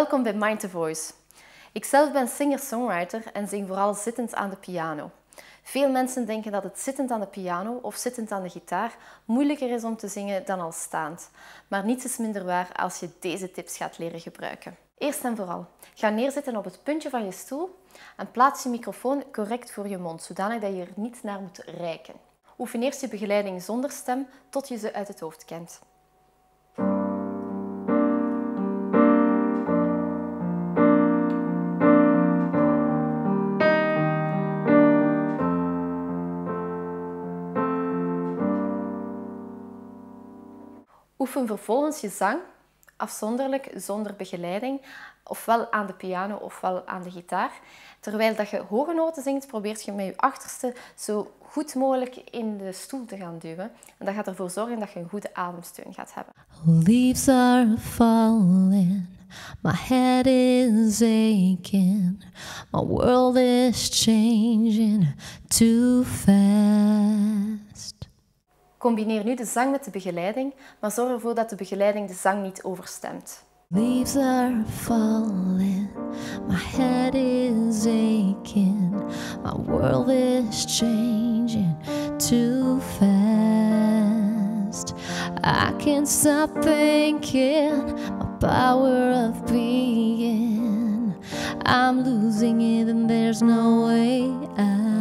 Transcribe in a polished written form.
Welkom bij Mind the Voice. Ikzelf ben singer-songwriter en zing vooral zittend aan de piano. Veel mensen denken dat het zittend aan de piano of zittend aan de gitaar moeilijker is om te zingen dan al staand. Maar niets is minder waar als je deze tips gaat leren gebruiken. Eerst en vooral, ga neerzitten op het puntje van je stoel en plaats je microfoon correct voor je mond, zodanig dat je er niet naar moet reiken. Oefen eerst je begeleiding zonder stem tot je ze uit het hoofd kent. Oefen vervolgens je zang afzonderlijk, zonder begeleiding, ofwel aan de piano ofwel aan de gitaar. Terwijl dat je hoge noten zingt, probeert je met je achterste zo goed mogelijk in de stoel te gaan duwen. En dat gaat ervoor zorgen dat je een goede ademsteun gaat hebben. Leaves are falling, my head is aching, my world is changing too fast. Combineer nu de zang met de begeleiding, maar zorg ervoor dat de begeleiding de zang niet overstemt. Leaves are falling, my head is aching, my world is changing too fast. I can't stop thinking, my power of being. I'm losing it and there's no way out.